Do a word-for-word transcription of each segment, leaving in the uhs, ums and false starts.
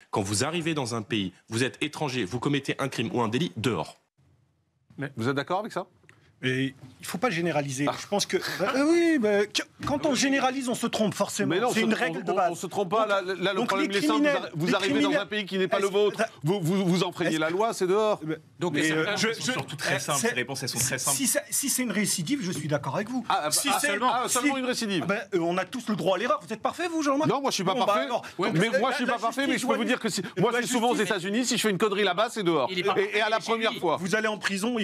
Quand vous arrivez dans un pays, vous êtes étranger, vous commettez un crime ou un délit, dehors. Mais vous êtes d'accord avec ça ? Et il ne faut pas généraliser. Ah. Je pense que... Bah, euh, oui, bah, quand on généralise, on se trompe forcément. C'est une règle de base. On ne se trompe pas. Donc, là, là, le problème, les simple, vous, vous arrivez dans un pays qui n'est pas le vôtre, vous, vous, vous enfreignez la loi, c'est dehors. Donc mais les euh, je, sont je, surtout très simples, ces réponses, elles sont très simples. Si, si c'est une récidive, je suis d'accord avec vous. Ah, si ah, c'est seulement, ah, si, seulement une récidive. Bah, euh, on a tous le droit à l'erreur. Vous êtes parfait, vous, Jean-Marc ? Non, moi, je suis pas bon, parfait. Bah, ouais, mais moi, je suis pas parfait, mais je peux vous dire que si, moi, je suis souvent aux États-Unis. Si je fais une connerie là-bas, c'est dehors. Et à la première fois. Vous allez en prison et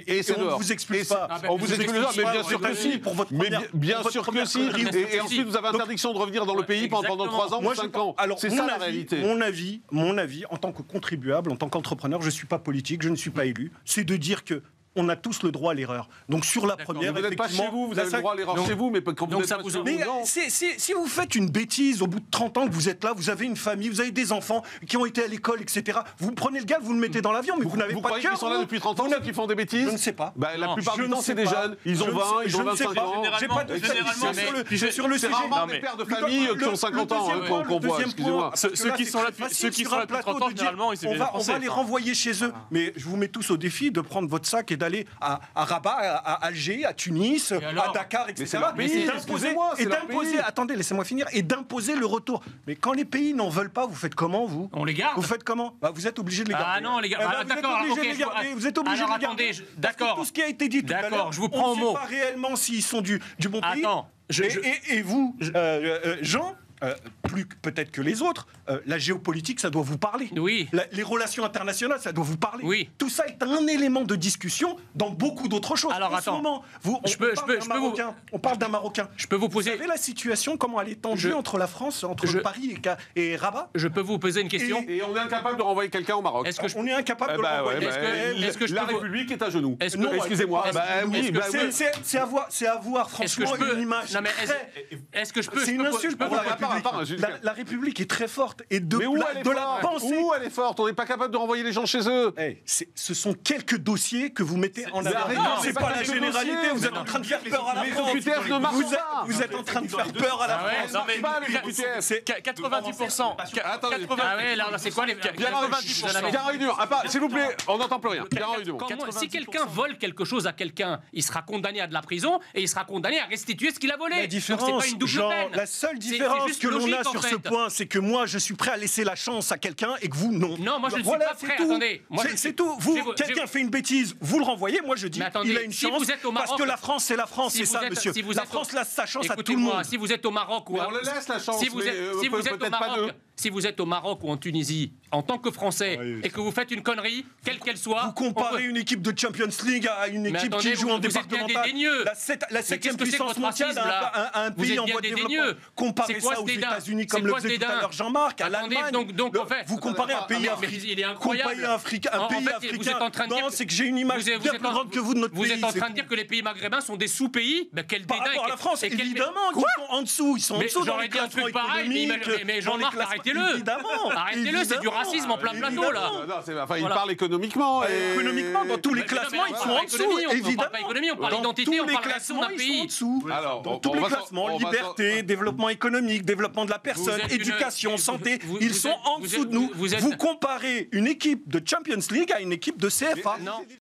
on vous explique pas. Mais bien sûr que si. Mais bien sûr que si. Et ensuite, vous avez interdiction de revenir dans le pays pendant trois ans ou cinq ans. C'est ça la réalité. Mon avis, mon avis, en tant que contribuable, en tant qu'entrepreneur, je ne suis pas politique, je ne suis pas élu, c'est de dire que on a tous le droit à l'erreur. Donc sur la première, vous n'êtes pas chez vous, vous avez le droit à l'erreur chez vous, mais quand vous êtes pas chez vous, mais c'est, c'est, si vous faites une bêtise au bout de trente ans que vous êtes là, vous avez une famille, vous avez des enfants qui ont été à l'école, et cetera. Vous prenez le gars, vous le mettez dans l'avion, mais vous, vous n'avez vous pas de cœur. Vous croyez qu'ils sont là depuis trente ans, ceux qui font des bêtises ? Je ne sais pas. Bah, la plupart du temps, c'est des jeunes. Ils ont vingt, ils ont vingt-cinq ans. J'ai pas de généralement sur le sujet. C'est rarement des pères de famille qui ont cinquante ans qu'on voit. Excusez-moi. Ceux qui sont là depuis trente ans, généralement, ils on va les renvoyer chez eux. Mais je vous mets tous au défi de prendre votre sac et d'aller à Rabat, à Alger, à Tunis, à Dakar, et cetera. Et d'imposer, et d'imposer, attendez, laissez-moi finir, et d'imposer le retour. Mais quand les pays n'en veulent pas, vous faites comment, vous ? On les garde. Vous faites comment ? Bah, vous êtes obligé de les garder. Ah non, les garder. Eh ben, d'accord, vous êtes obligé okay, de les garder. Vous êtes obligé de les garder. Je... D'accord. Tout ce qui a été dit tout à l'heure, je vous prends on au ne mot. sait pas réellement s'ils sont du, du bon pays. Attends. Je, et, je... Et, et vous, je... euh, euh, Jean, Euh, plus peut-être que les autres, euh, la géopolitique, ça doit vous parler. Oui. La, les relations internationales, ça doit vous parler. Oui. Tout ça est un élément de discussion dans beaucoup d'autres choses. Alors, en attends. ce moment, vous, on, je peux, on, je parle peux, je peux vous... on parle d'un Marocain. Je peux vous poser... Vous savez la situation, comment elle est tendue je... entre la France, entre je... Paris et, et Rabat ? Je peux vous poser une question ? Et, et on est incapable de renvoyer quelqu'un au Maroc. Est-ce que je... On est incapable eh de bah, le renvoyer. Ouais, bah, est-ce que, est-ce que je la peux... République est à genoux. Est-ce que... Non, excusez-moi. Est-ce... Bah, oui, bah, c'est, oui. c'est, c'est, avoir, c'est avoir franchement peux... une image. Non, mais est-ce... très... est-ce que je peux... C'est une insulte pour la République. La République est très forte et de, mais où la, elle est de forte la pensée. Où elle est forte ? On n'est pas capable de renvoyer les gens chez eux. Hey, c'est, ce sont quelques dossiers que vous mettez en avant. Non, c'est pas, pas la généralité. Dossiers, vous êtes en train de faire peur à la France. Les O Q T F ne marchent pas. Vous êtes en train de faire peur à la France. Non mais pas les O Q T F. C'est quatre-vingt-dix pour cent. Attendez. Ah ouais, là c'est quoi les quatre-vingt-dix pour cent ? Bien réunion. S'il vous plaît, on n'entend plus rien. Bien réunion. Si quelqu'un vole quelque chose à quelqu'un, il sera condamné à de la prison et il sera condamné à restituer ce qu'il a volé. La différence, Jean, la seule différence que l'on a sur ce point, c'est que moi, je suis prêt à laisser la chance à quelqu'un et que vous, non. Non, moi je ne suis voilà, pas prêt. Tout. Attendez, moi, c'est, c'est tout. Vous, vous quelqu'un fait une bêtise, vous le renvoyez. Moi, je dis, attendez, il a une si chance vous êtes au Maroc, parce que la France, c'est la France, si c'est ça, êtes, monsieur. Si la France laisse sa chance à tout le monde. Si vous êtes au Maroc ou on le laisse la chance. Si vous êtes, si vous êtes au Maroc, si vous êtes au Maroc ou en Tunisie, en tant que Français, oui, et que vous faites une connerie, quelle qu'elle soit... Vous comparez peut... une équipe de Champions League à une équipe attendez, qui joue vous, en vous départemental. La, sept, la septième puissance mondiale à un, un pays en voie de développement. Comparez ça aux États-Unis, comme le faisait tout à l'heure Jean-Marc, à l'Allemagne. Donc, donc, en fait, vous comparez un pays africain. Il est incroyable. Un pays africain. Non, c'est que j'ai une image bien plus grande que vous de notre pays. Vous êtes en train de dire que les pays maghrébins sont des sous-pays. Quel dédain. Par rapport à la France, évidemment, ils sont en dessous. Ils sont en dessous dans les classements économiques. Mais Jean-Marc, arrêtez-le. Arrêtez-le, c'est du racisme en plein plateau, là. Enfin, il parle économiquement. Économiquement, dans tous les classements, ils sont en dessous, évidemment. On parle pas économie, on parle d'identité, on parle d'action d'un pays. Ils sont en dessous. Alors, dans tous les classements, liberté, développement économique, développement de la personne, éducation, santé, ils sont en dessous de nous. Vous comparez une équipe de Champions League à une équipe de C F A.